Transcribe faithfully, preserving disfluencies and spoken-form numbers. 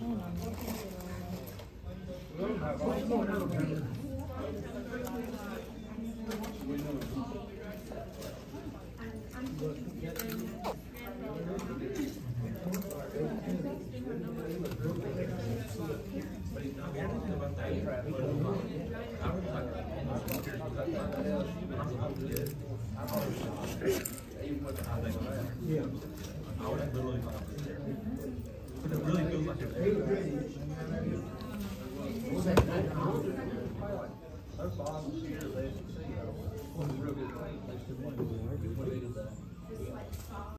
Yeah. I would literally talk to there. But it really feels like it's